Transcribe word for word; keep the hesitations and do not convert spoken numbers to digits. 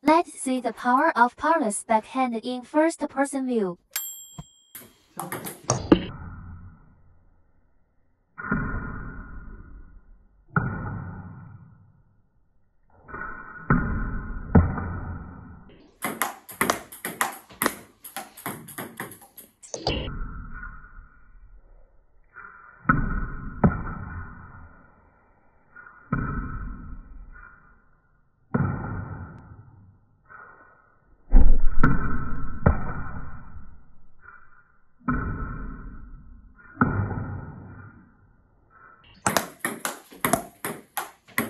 Let's see the power of Parla'S backhand in first-person view.